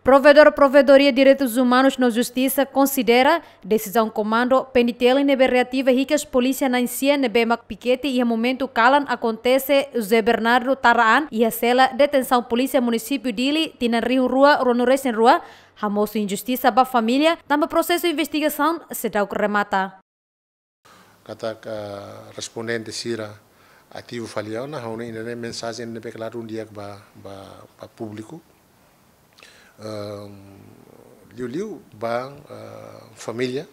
Provedoria de Direitos Humanos na Justiça considera decisão comando penitele nebe reativa ricas polícia na Insia nebe mak piquete e momento calan acontece José Bernardo Taraan e a cela detenção polícia município dili tina rio rua ronores em rua hamoso injustiça ba família também processo de investigação se dá o que remata. Kata respondente sira ativo faliau na hauna ina mensagem nebe claro dia ba público. Liu ba família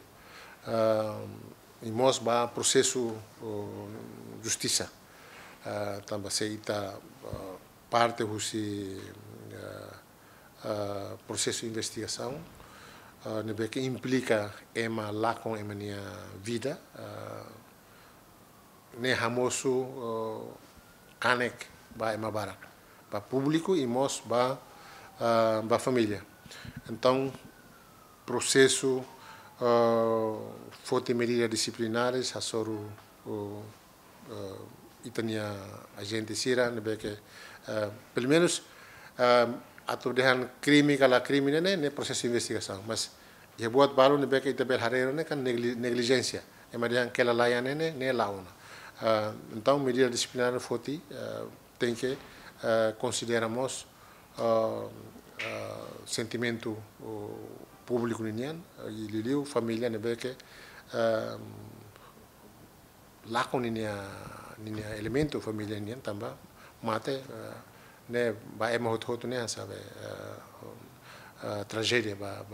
e mos ba processo justiça também se ita parte husi processo de investigação nebe que implica ema lá com ema minha vida ne hamosu kanek ba ema barak ba público e mos ba família. Então, processo forte medidas disciplinares, a soro itania agente sira, né que pelo menos a todehan crime kala crime né processo de investigação, mas já buat baru né que itabel harero né kan negligência, é marian aquela laia né launa. Então, medidas disciplinares forte tem que consideramos sentimento público ninguém e liliu família nebe que lá com ninha elemento família ninguém também mate né ba ema hot né sabe tragédia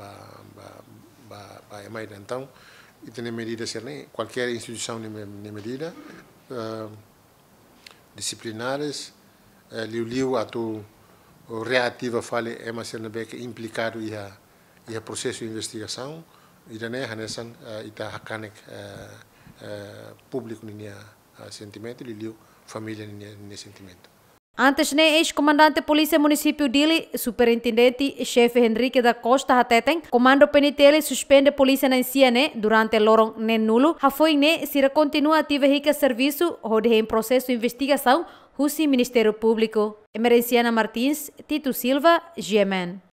ba ema então e tem medidas né qualquer instituição nem medida disciplinares liu atu reativa fale é mas ele que implicado e a processo de investigação e daí hanesan ita hakanek público ninha sentimento liu família ninha sentimento. Antes né ex-comandante polícia município dili superintendente chefe Henrique da Costa Hateten comando penitele suspende polícia na Insia né durante lorong né nulo ha foi né se continua ativa rica serviço onde em processo de investigação Husi Ministério Público. Emerenciana Martins, Tito Silva, GMN.